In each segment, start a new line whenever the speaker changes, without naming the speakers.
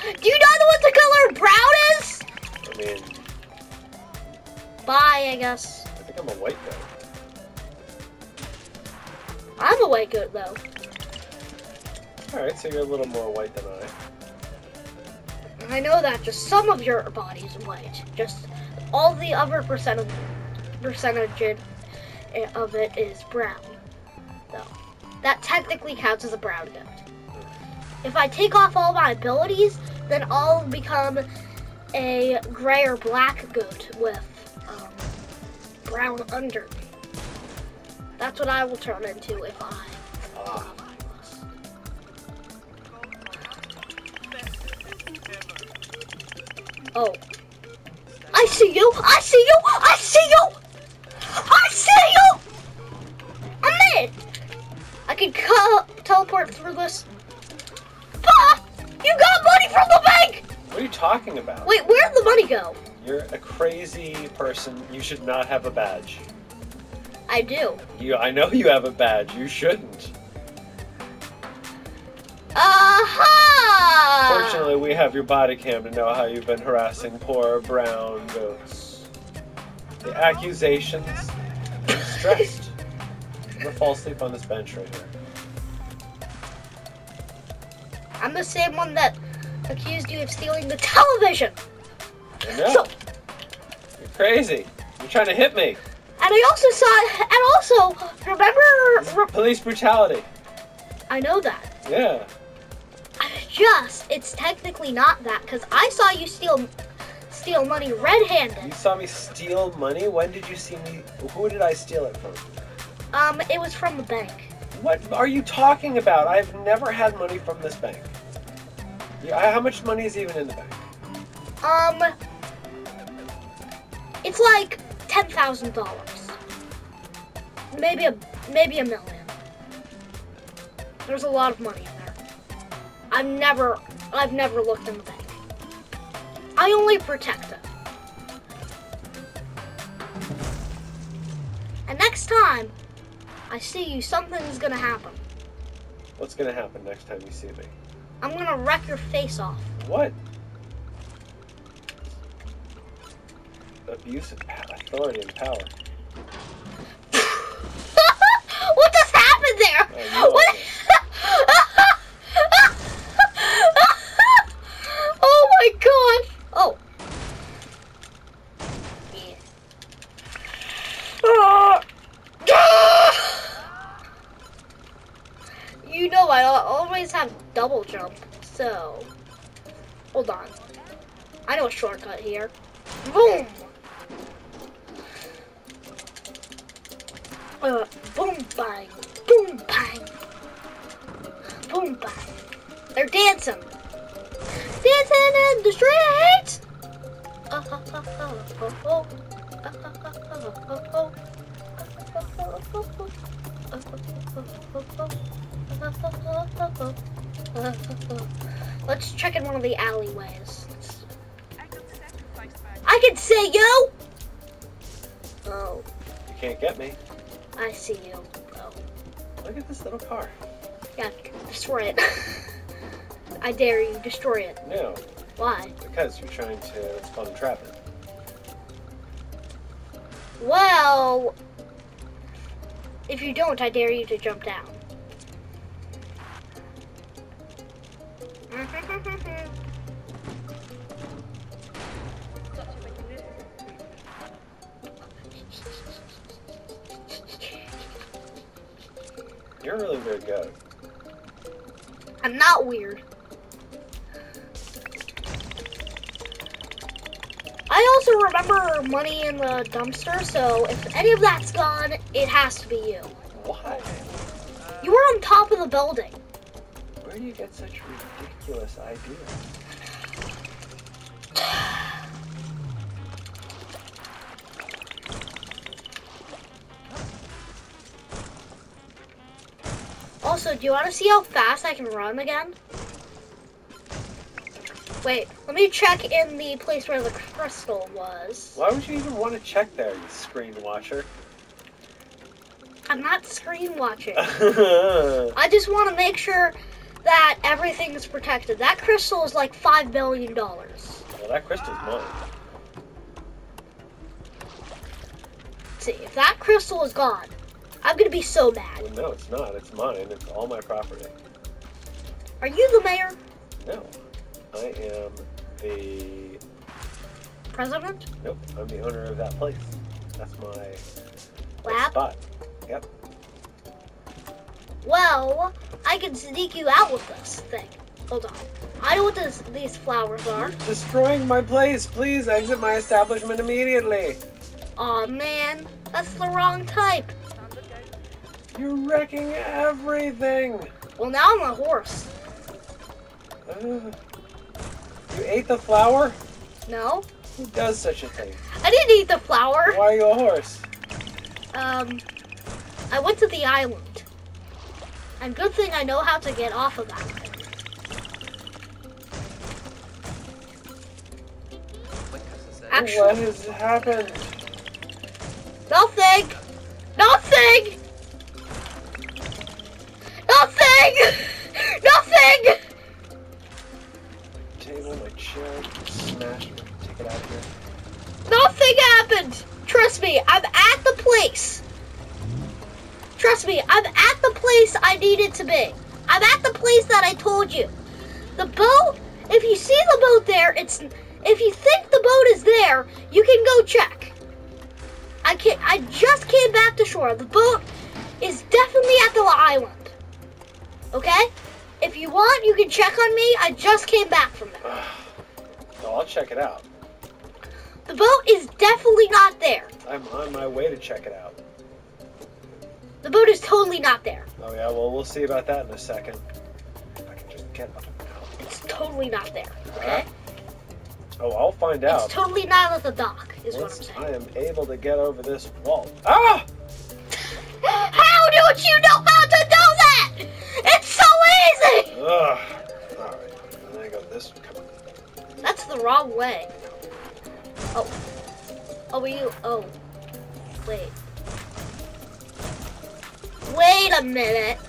Do you know what the color brown is?
I mean,
Bye, I guess.
I think I'm a white goat.
I'm a white goat, though.
Alright, so you're a little more white than I.
I know that just some of your body's white. Just all the other percentage of it is brown. Though. That technically counts as a brown goat. If I take off all my abilities, then I'll become a gray or black goat with brown under. That's what I will turn into if I. Oh. I see you! I see you! I see you! I see you! I'm in! I can teleport through this. Ah! You got money from the bank!
What are you talking about?
Wait, where'd the money go?
You're a crazy person. You should not have a badge.
I do.
I know you have a badge. You shouldn't.
Aha!
Fortunately, we have your body cam to know how you've been harassing poor brown goats. The accusations. I'm stressed. I'm gonna fall asleep on this bench right here.
I'm the same one that accused you of stealing the television.
I know.
So,
you're crazy. You're trying to hit me.
and I also saw, and also, remember...
Police brutality.
I know that.
Yeah.
It's technically not that, because I saw you steal money red-handed.
You saw me steal money? When did you see me? Who did I steal it from?
It was from the bank.
What are you talking about? I've never had money from this bank. How much money is even in the bank?
It's like $10,000. Maybe a million. There's a lot of money in there. I've never looked in the bank. I only protect it. And next time I see you, something's gonna happen.
What's gonna happen next time you see me?
I'm gonna wreck your face off.
What? Abuse of authority and power.
What just happened there?
Oh,
What? Oh my gosh! Oh. You know I always have double jump, so hold on. I know a shortcut here. Boom! Boom bang, boom bang, boom bang. They're dancing in the streets. Let's check in one of the alleyways. I can see you. Oh.
You can't get me.
I see you. Oh.
Look at this little car.
Yeah, destroy it. I dare you, destroy it.
No.
Why?
Because you're trying to spawn a trap it.
Well, if you don't, I dare you to jump down.
You're a really weird goat.
I'm not weird. I also remember money in the dumpster, so if any of that's gone, it has to be you.
Why?
You were on top of the building.
Where do you get such ridiculous ideas?
Also, do you want to see how fast I can run again? Wait, let me check in the place where the crystal was.
Why would you even want to check there, you screen watcher?
I'm not screen watching. I just want to make sure that everything is protected. That crystal is like $5 billion.
Well, that crystal's mine.
See, if that crystal is gone, I'm gonna be so mad.
Well, no, it's not. It's mine. It's all my property.
Are you the mayor?
No. I am the...
President?
Nope. I'm the owner of that place. That's my
Lab?
spot. Yep.
Well, I can sneak you out with this thing. Hold on. I know what these flowers are.
You're destroying my place. Please exit my establishment immediately.
Aw, man. That's the wrong type.
You're wrecking everything.
Well, now I'm a horse.
You ate the flower?
No?
Who does such a thing?
I didn't eat the flower.
Why are you a horse?
I went to the island. And good thing I know how to get off of that. Actually,
What has happened?
nothing! Nothing! Nothing! Nothing!
Table, my chair, smash it, take it out of here.
Nothing happened! Trust me, I'm at the place. Trust me, I'm at the place I needed to be. I'm at the place that I told you. The boat, if you see the boat there, if you think the boat is there, you can go check. I just came back to shore. The boat is definitely at the island. Okay? If you want, you can check on me. I just came back from there.
Oh, I'll check it out.
The boat is definitely not there.
I'm on my way to check it out.
The boat is totally not there.
Oh yeah, well we'll see about that in a second. If I can just get up now.
It's totally not there. Okay?
Oh, I'll find out.
It's totally not at the dock, is
Once
what I'm saying.
I am able to get over this wall. Ah!
How don't you know how to do that? It's so easy!
Ugh. Alright, and then I go this one. Come on.
That's the wrong way. Oh. Oh, were you? Oh. Wait. Wait a minute.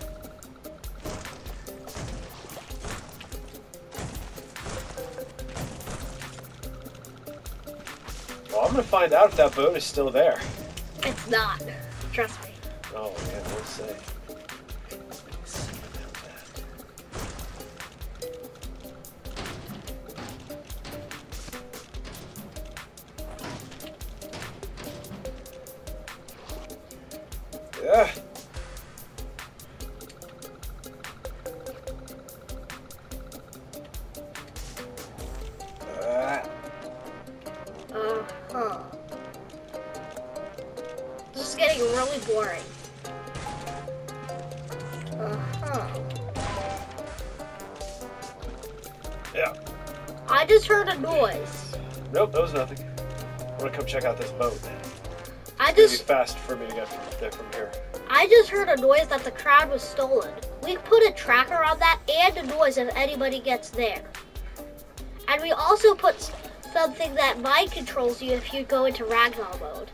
Well, I'm gonna find out if that boat is still there.
It's not. Trust me.
Oh, yeah, we'll see. Yeah.
Huh. This is getting really boring.
Yeah.
I just heard a noise.
Nope, that was nothing. I want to come check out this boat.
I
It's gonna be
just
fast for me to get from here.
heard a noise that the crowd was stolen. We put a tracker on that and a noise if anybody gets there. And we also put something that mind controls you if you go into ragdoll mode.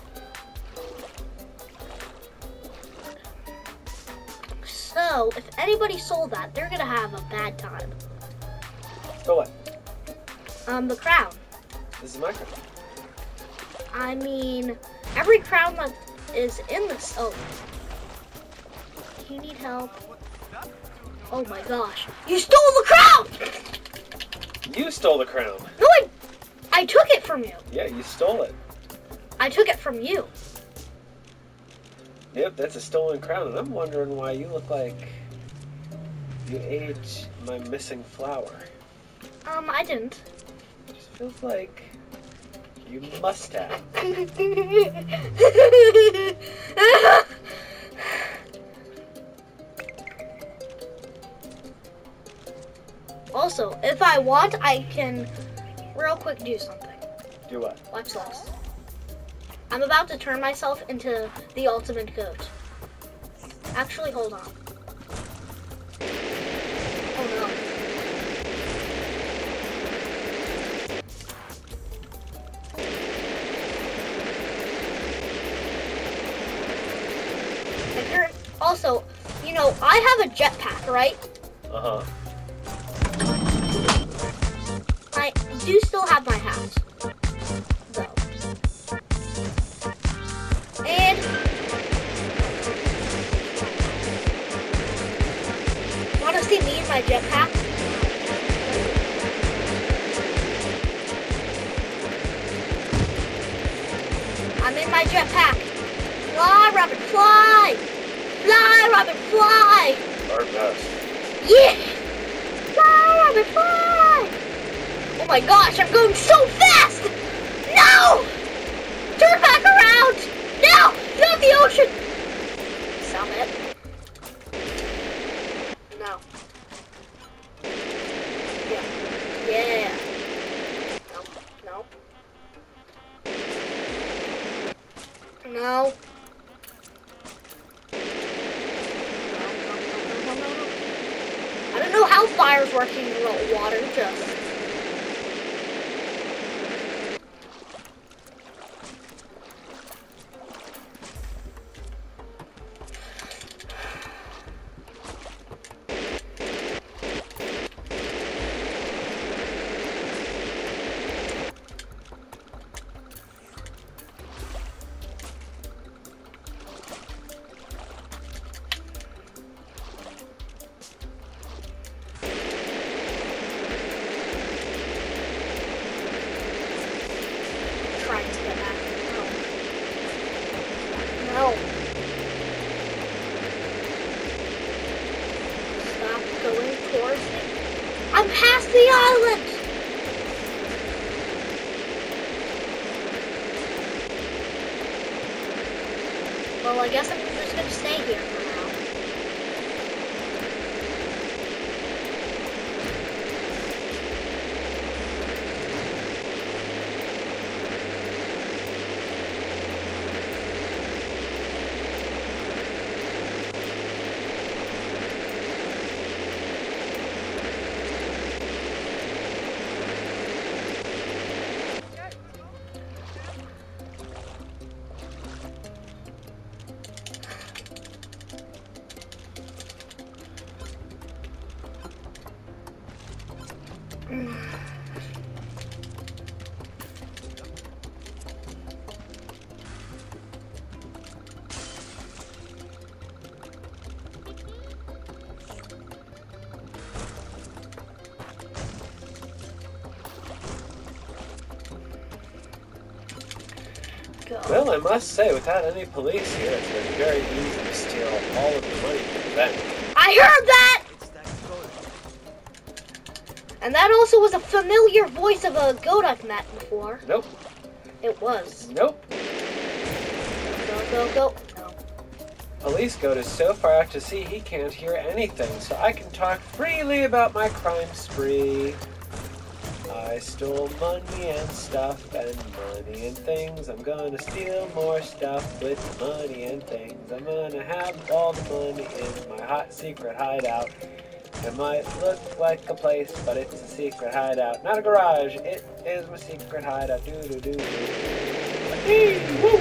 So, if anybody sold that, they're gonna have a bad time.
So what?
The crown.
This is my crown.
I mean, every crown that is in this. Oh. You need help. Oh my gosh. You stole the crown!
You stole the crown.
No, I took it from you.
Yeah, you stole it.
I took it from you.
Yep, that's a stolen crown, and I'm wondering why you look like you ate my missing flower.
I didn't.
It just feels like you must have.
Also, if I want, I can real quick do something.
Do what?
Watch this. I'm about to turn myself into the ultimate goat. Actually, hold on. Oh no. Also, you know, I have a jetpack, right?
Uh-huh.
I do still have my hat, though. And want to see me in my jetpack? I'm in my jetpack. Fly, rabbit, fly! Fly, rabbit, fly!
Our best.
Yeah! Fly, rabbit, fly! Oh my gosh, I'm going so fast! No! Turn back around! No! Not the ocean! Stop it. No. Yeah. Yeah. No. No. No. I don't know how fire's working in water, just. Trying to get back. No. Stop going towards me. I'm past the island! Well, I guess I'm just gonna stay here for now. Go.
Well, I must say, without any police here, it's been very easy to steal all of the money from the bank.
I heard that! And that also was a familiar voice of a goat I've met before.
Nope.
It was.
Nope.
Go. No.
Police goat is so far out to sea he can't hear anything, so I can talk freely about my crime spree. I stole money and stuff and money and things. I'm gonna steal more stuff with money and things. I'm gonna have all the money in my hot secret hideout. It might look like a place, but it's a secret hideout. Not a garage, it is my secret hideout. Doo-doo-doo-doo. Woo!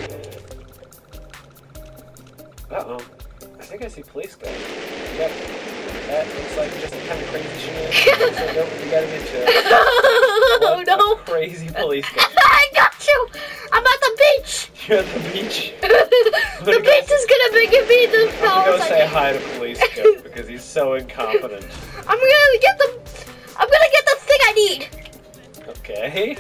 Uh-oh. I think I see police guys. Yep. That looks like just the kind of crazy shit. So don't we gotta get to it.
Oh no!
Crazy police guy.
I got you! I'm at the beach!
You're at the beach?
The beach is gonna be give me the
I'm
powers.
gonna go say hi to police guy because he's so incompetent.
I'm gonna get the thing I need.
Okay.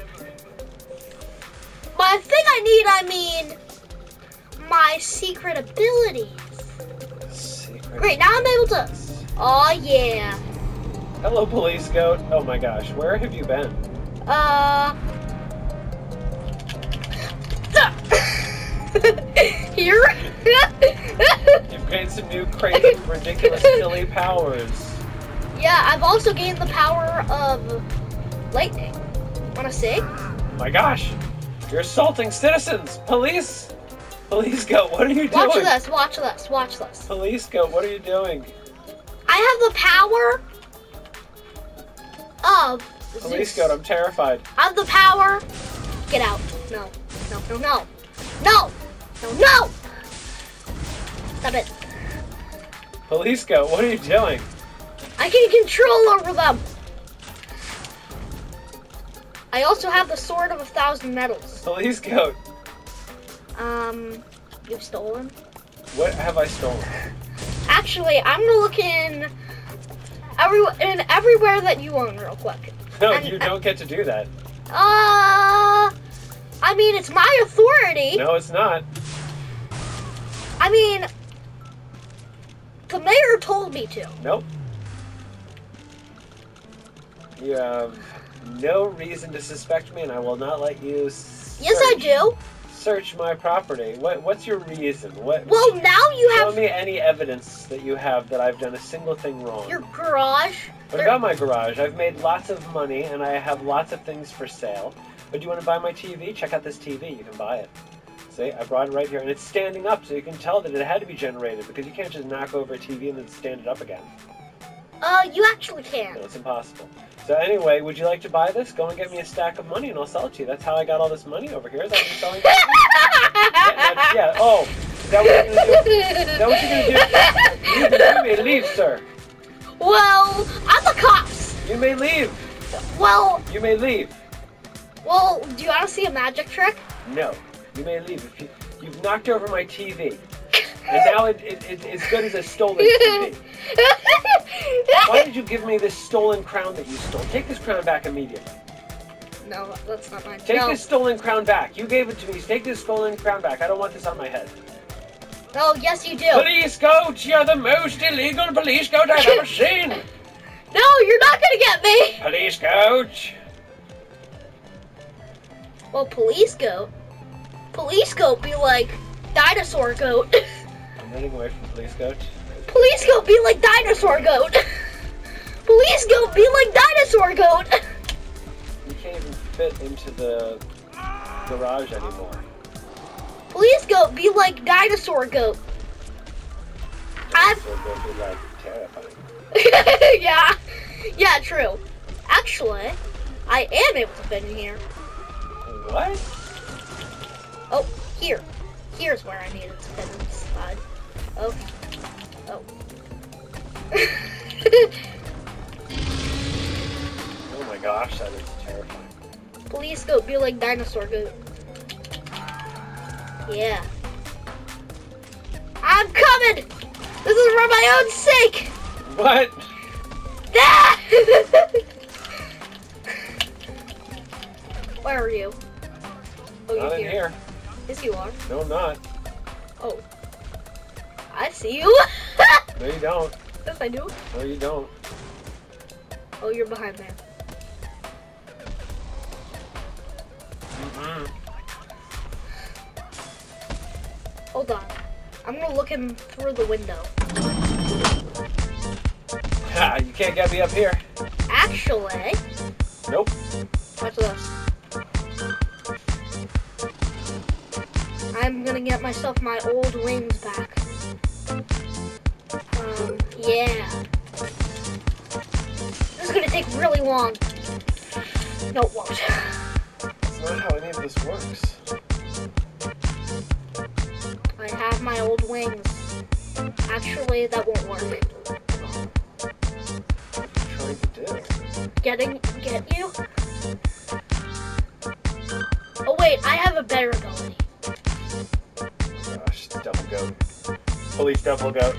By thing I need, I mean my secret abilities.
Secret.
Great, now I'm able to. Oh yeah.
Hello, police goat. Oh my gosh, where have you been?
Here.
You've gained some new crazy, ridiculous, silly powers.
Yeah, I've also gained the power of lightning. Wanna see?
Oh my gosh, you're assaulting citizens. Police goat, what are you doing?
Watch this.
Police goat, what are you doing?
I have the power of
Police
Zeus.
goat, I'm terrified.
I have the power. Get out. No. Stop it.
Police goat, what are you doing?
I can control over them. I also have the sword of 1,000 metals.
Police goat.
You've stolen?
What have I stolen?
Actually, I'm gonna look in everywhere that you own real quick.
No,
And-
you don't get to do that.
I mean, it's my authority.
No, it's not.
I mean, the mayor told me to.
Nope. You have no reason to suspect me, and I will not let you
Yes, I do.
search my property. What's your reason? What?
Well, now you
Show
have
me any evidence that you have that I've done a single thing wrong.
your garage.
What about my garage? I've made lots of money, and I have lots of things for sale. But do you want to buy my TV? Check out this TV. You can buy it. See, I brought it right here, and it's standing up, so you can tell that it had to be generated, because you can't just knock over a TV and then stand it up again.
You actually can.
No, it's impossible. So anyway, would you like to buy this? Go and get me a stack of money, and I'll sell it to you. That's how I got all this money over here. Is that what you're selling? Yeah. Oh, is that what you're gonna do? Is that what you're gonna do? You may leave, sir.
Well, I'm the cops.
You may leave.
Well,
You may leave.
do you want to see a magic trick?
No, you may leave. If you've knocked over my TV, and now it's as good as a stolen TV. Why did you give me this stolen crown that you stole? Take this crown back immediately.
No, that's not mine.
Take
no.
this stolen crown back. You gave it to me. Take this stolen crown back. I don't want this on my head.
Oh, yes, you do.
Police goat, you're the most illegal police goat I've ever seen.
No, you're not gonna get me.
Police goat.
Well, police goat be like dinosaur goat.
I'm running away from police goat.
Police goat be like dinosaur goat. Police goat be like dinosaur goat.
You can't even fit into the garage anymore.
Police goat be like dinosaur goat.
So they'll be like terrifying.
Yeah, true. Actually, I am able to fit in here.
What?
Oh, here. Here's where I needed to fit inside. Oh.
Oh my gosh, that is terrifying.
Police goat be like dinosaur goat. Yeah. I'm coming! This is for my own sake!
What?
Ah! Where are you? Oh,
Not
you're
in here.
Yes, you are.
No, I'm not.
Oh. I see you.
No, you don't.
Yes, I do.
No, you don't.
Oh, you're behind there.
Mm-mm.
Hold on. I'm gonna look in through the window.
Ha, you can't get me up here.
Actually,
Nope.
watch this. I'm gonna get myself my old wings back. Yeah. This is gonna take really long. No, it won't.
That's not how any of this works.
I have my old wings. Actually, that won't work.
What are you trying to do?
Get you? Oh wait, I have a better ability.
Gosh, double goat. Police double goat.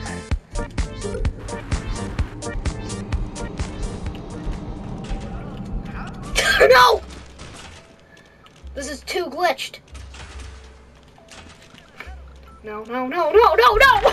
No! This is too glitched. No. No! No! No!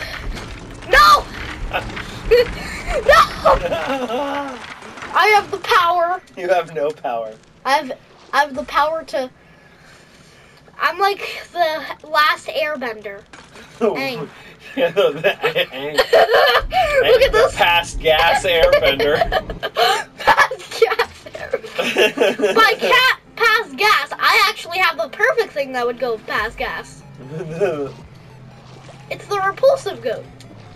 I have the power.
You have no power.
I have the power to. I'm like the last airbender. Aang.
Yeah, Aang.
Look at this.
Past gas airbender.
Past gas airbender. By past gas, I actually have the perfect thing that would go past gas. It's the repulsive goat.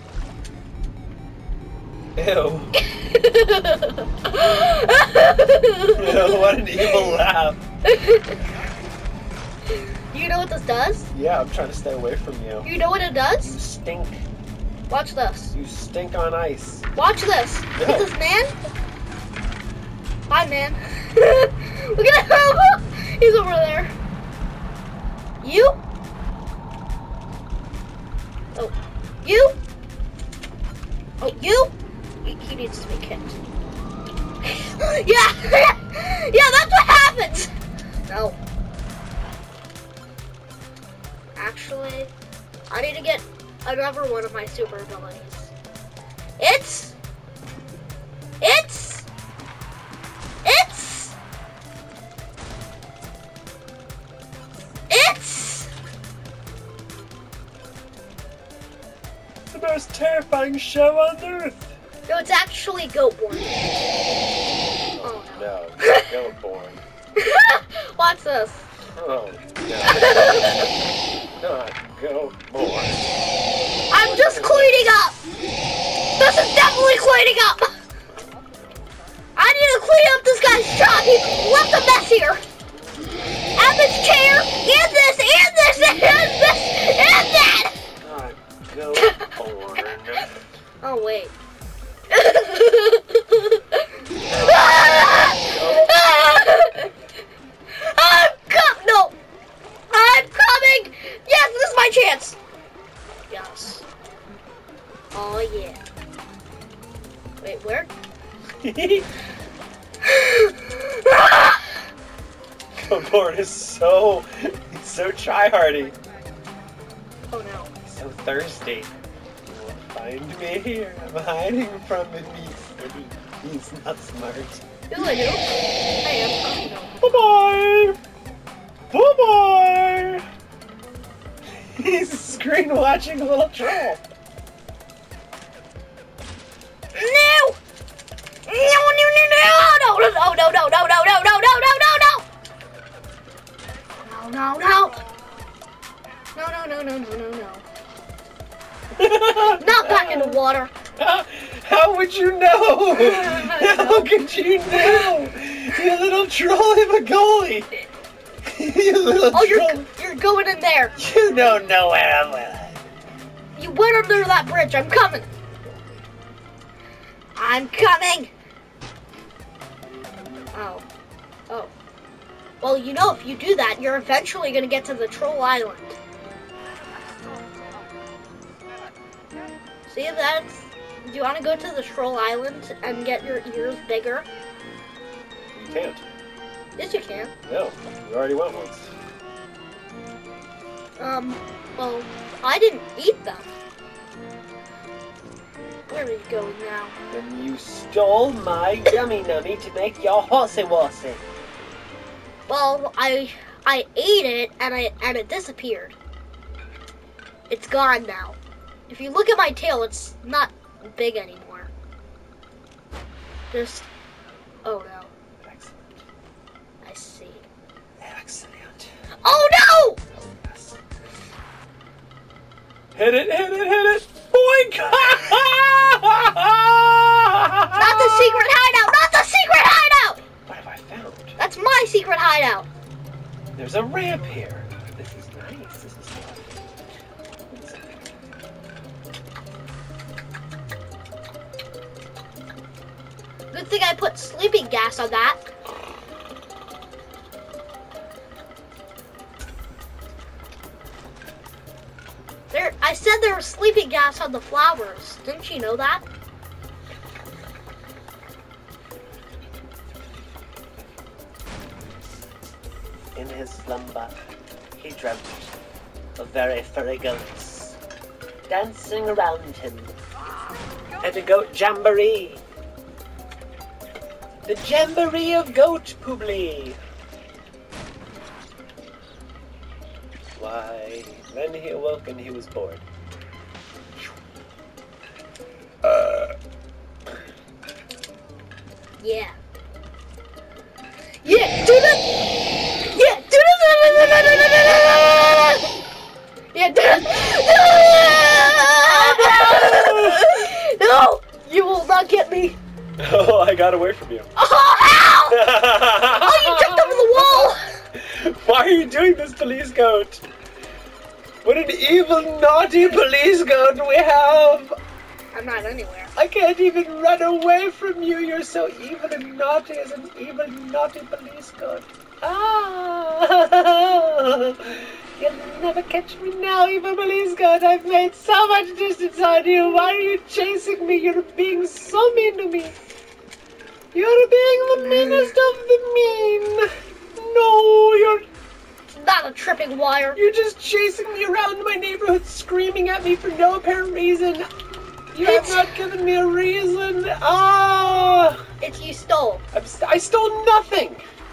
Ew. Ew, what an evil laugh.
You know what this does?
Yeah, I'm trying to stay away from you.
You know what it
You
does?
stink.
Watch this.
You stink on ice.
Watch this.
No.
Get this man. Hi, man. Look at him. He's over there. You? Oh. You? Oh, you? He needs to be kicked. Yeah. Yeah, that's what happens. No. Actually, I need to get another one of my super abilities. It's
the most terrifying show on earth.
no, it's actually Goatborn. Oh
No, Goatborn.
Watch this.
Oh no. Not Goatborn.
I'm just cleaning up. This is definitely cleaning up. I need to clean up this guy's shop. He left a mess here. And this chair, and this, and this, and this, and that.
Not Goatborn.
Oh wait. I'm coming. Yes, this is my chance. Yes. Oh yeah. Wait, where?
Goatborn is so try-hardy.
Oh no.
So thirsty. You won't find me here. I'm hiding from him. He's not smart.
Who I do? I am. Oh
Bye-bye! Bye-bye! He's screen watching a little troll.
no. No, no, no, no, no, no, no, no, no, no, no, no, no, no, no, no, no. No, no, no. No, no, no, no, no, no, no. Not back in the water.
How would you know? How could you know? You little troll of a goalie. You little troll.
You're going in there.
You don't know where I'm at.
You went under that bridge. I'm coming. I'm coming. Oh. Oh. Well, you know, if you do that, you're eventually going to get to the Troll Island. See, that's... Do you want to go to the Troll Island and get your ears bigger?
You can't.
Yes, you can.
No, you already went once.
Well, I didn't eat them. Where are you going now?
And you stole my yummy nummy to make your horsey worsey.
Well, I ate it and it disappeared. It's gone now. If you look at my tail, it's not big anymore. Just oh no.
Excellent.
I see.
Excellent.
Oh no!
Yes. Hit it, hit it, hit it! Boink!
Not the secret hideout! Not the secret hideout!
What have I found?
That's my secret hideout.
There's a ramp here. This is nice. This is fun.
Good thing I put sleeping gas on that. I said there was sleeping gas on the flowers. Didn't you know that?
In his slumber, he dreamt of very furry goats dancing around him at a goat jamboree. The jamboree of Goat Publi. Why, when he awoke and he was bored.
Yeah. Yeah, do that! Yeah, do that! Yeah, do that! No! You will not get me!
Oh, I got away from you.
Oh, ow! Oh, you jumped over the wall!
Why are you doing this, police goat? What an evil, naughty police goat we have!
I'm not anywhere.
I can't even run away from you. You're so evil and naughty as an evil, naughty police goat. Ah! You'll never catch me now, evil police goat. I've made so much distance on you. Why are you chasing me? You're being so mean to me. You're being the meanest of the mean. No, you're
Not a tripping wire.
You're just chasing me around my neighborhood, screaming at me for no apparent reason. You have not given me a reason. Ah!
It's you stole.
I stole nothing.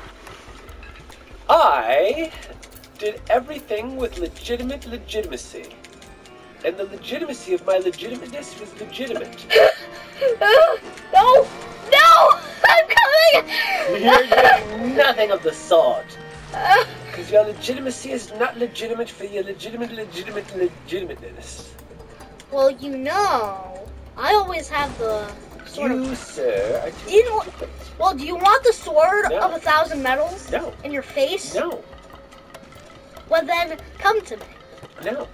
I did everything with legitimate legitimacy. And the legitimacy of my legitimateness was legitimate.
No! No! I'm coming!
You're doing nothing of the sort. Because your legitimacy is not legitimate for your legitimateness.
Well, you know, I always have the sort of...
You, sir, are too
You know, well, do you want the sword
No.
of 1,000 medals
No.
in your face?
No.
Well, then, come to me.
No.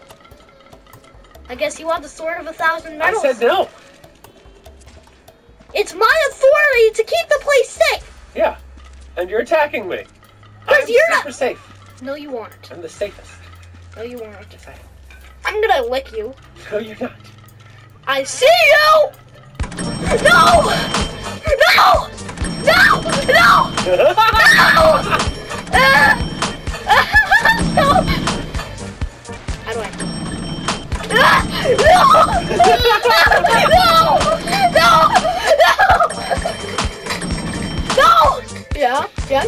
I guess you want the sword of 1,000
I
medals.
said no.
It's my authority to keep the place safe.
Yeah. And you're attacking me.
'Cause
I'm
you're
super
not-
safe.
No, you aren't.
I'm the safest.
No, you aren't.
Yes, I am.
I'm gonna lick you.
No, you're not.
I see you! No! No! No! No! No! No! How do I? No! No! No! No! Yeah.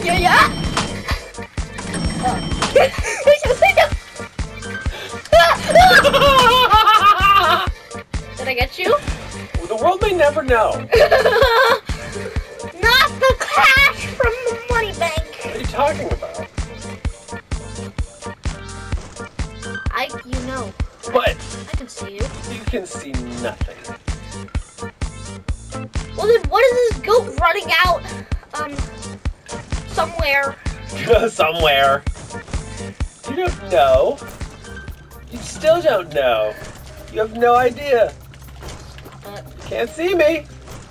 Did I get you?
The world may never know.
Not the cash from the money bank.
What are you talking about?
You know.
What?
I can see you.
You can see nothing.
Well then, what is this goat running out, somewhere?
Somewhere. You don't know. You still don't know. You have no idea.
But
You can't see me.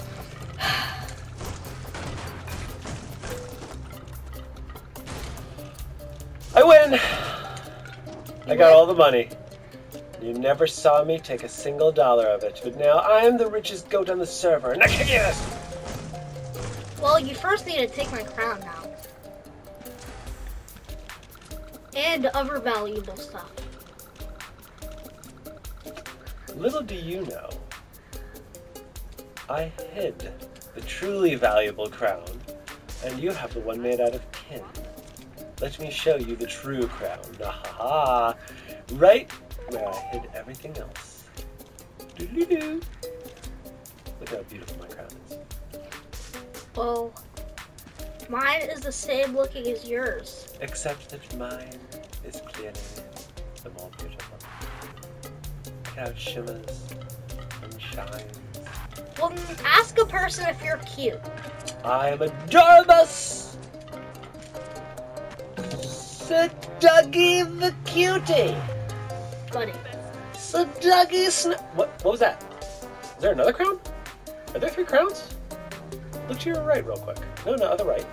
I win. I got all the money. You never saw me take a single dollar of it, but now I am the richest goat on the server, and I can get this.
well, you first need to take my crown now, and other valuable stuff.
Little do you know, I hid the truly valuable crown, and you have the one made out of tin. Let me show you the true crown. Ah, right where I hid everything else. Doo-doo-doo. Look how beautiful my crown is.
Well, mine is the same looking as yours.
Except that mine is clearly the more beautiful. Look how it shimmers and shines.
Well, ask a person if you're cute.
I am adorable! Sir Dougie the Cutie!
Buddy.
Sir Dougie What was that? Is there another crown? Are there 3 crowns? Look to your right real quick. No, other right.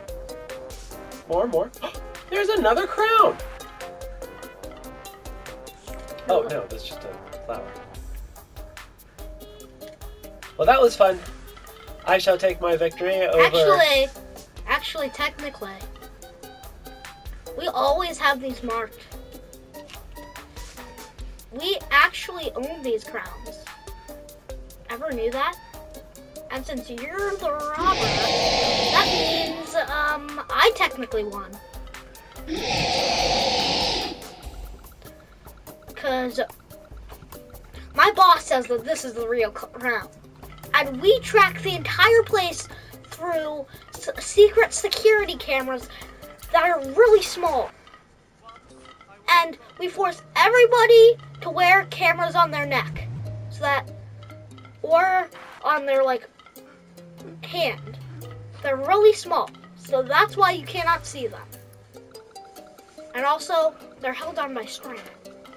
More. There's another crown! Oh, no, that's just a flower. Well, that was fun. I shall take my victory over...
Actually, technically, we always have these marked. We actually own these crowns. Ever knew that? And since you're the robber, that means, I technically won. Because my boss says that this is the real crown. And we track the entire place through secret security cameras that are really small. And we force everybody to wear cameras on their neck. So that, or on their, hand. They're really small. So that's why you cannot see them. And also, they're held on by string.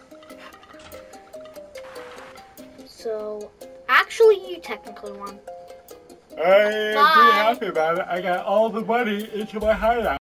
So, actually, you technically won.
I am
Bye.
pretty happy about it. I got all the money into my hideout.